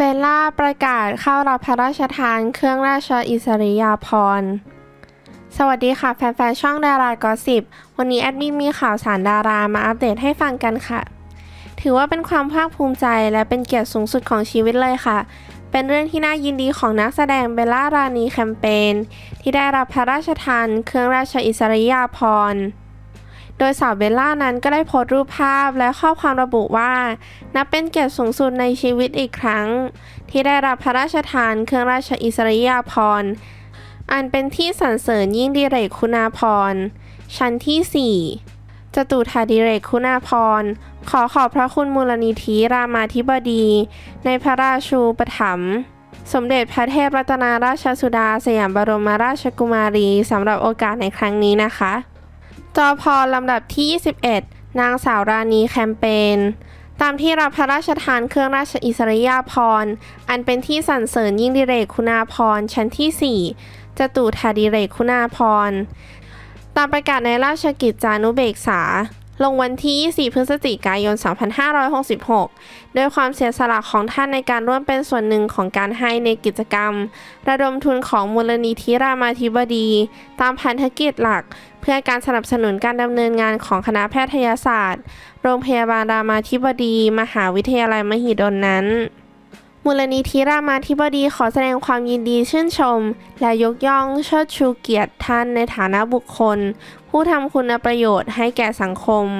เบลล่าประกาศเข้ารับพระราชทานเครื่องราชอิสริยาภรณ์สวัสดีค่ะแฟนๆช่องดารากอสซิปวันนี้แอดมินมีข่าวสารดารามาอัปเดตให้ฟังกันค่ะถือว่าเป็นความภาคภูมิใจและเป็นเกียรติสูงสุดของชีวิตเลยค่ะเป็นเรื่องที่น่ายินดีของนักแสดงเบลล่ารานีแคมเปญที่ได้รับพระราชทานเครื่องราชอิสริยาภรณ์โดยสาวเบลล่านั้นก็ได้โพสต์รูปภาพและข้อความระบุว่านับเป็นเกียรติสูงสุดในชีวิตอีกครั้งที่ได้รับพระราชทานเครื่องราชอิสริยาภรณ์อันเป็นที่สรรเสริญยิ่งดิเรกคุณาภรณ์ชั้นที่ 4 จตุถาดิเรกคุณาภรณ์ขอบพระคุณมูลนิธิรามาธิบดีในพระราชูปถัมภ์สมเด็จพระเทพรัตนราชสุดาสยามบรมราชกุมารีสำหรับโอกาสในครั้งนี้นะคะจพ.ลำดับที่ 21 นางสาวรานีแคมเปญตามที่รับพระราชทานเครื่องราชอิสริยาภรณ์อันเป็นที่สรรเสริญยิ่งดิเรกคุณาภรณ์ชั้นที่ 4 จตุถาดิเรกคุณาภรณ์ตามประกาศในราชกิจจานุเบกษาลงวันที่ 24 พฤศจิกายน 2566 โดยความเสียสละของท่านในการร่วมเป็นส่วนหนึ่งของการให้ในกิจกรรมระดมทุนของมูลนิธิรามาธิบดีตามพันธกิจหลักเพื่อการสนับสนุนการดำเนินงานของคณะแพทยศาสตร์โรงพยาบาลรามาธิบดีมหาวิทยาลัยมหิดลนั้นมูลนิธิรามาธิบดีขอแสดงความยินดีชื่นชมและยกย่องเชิดชูเกียรติท่านในฐานะบุคคลผู้ทำคุณประโยชน์ให้แก่สังคม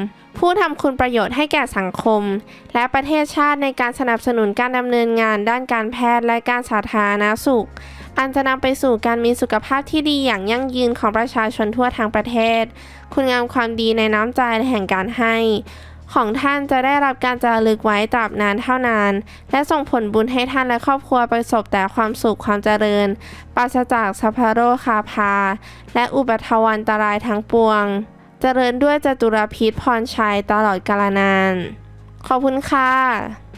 และประเทศชาติในการสนับสนุนการดำเนินงานด้านการแพทย์และการสาธารณสุขอันจะนำไปสู่การมีสุขภาพที่ดีอย่างยั่งยืนของประชาชนทั่วทั้งประเทศคุณงามความดีในน้ำใจแห่งการให้ของท่านจะได้รับการจารึกไว้ตราบนานเท่านานและส่งผลบุญให้ท่านและครอบครัวประสบแต่ความสุขความเจริญปราศจากสัพพะโรคาพาและอุบัติวันตรายทั้งปวงเจริญด้วยจตุรพิธพรชัยตลอดกาลนานขอบคุณค่ะ